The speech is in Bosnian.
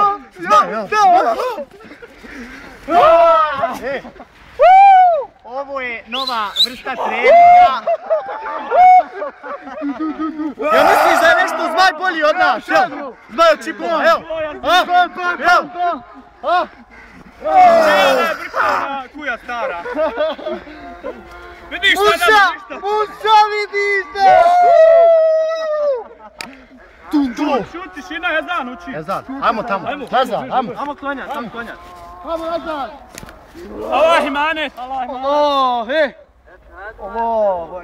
Ovo je nova vrsta treninga. Ja misliš da je nešto zmaj bolji od nas? Zmaj od čipova, evo. Kuja stara. Vidiš Musa! Musa vidiš da! Šut, tišina, Ezan uči. Ezan, ajmo tamo. Ezan, ajmo. Ajmo klanjat, ajmo klanjat. Ajmo Ezan. Allah imanet. Allah imanet. Oh, he. Allah.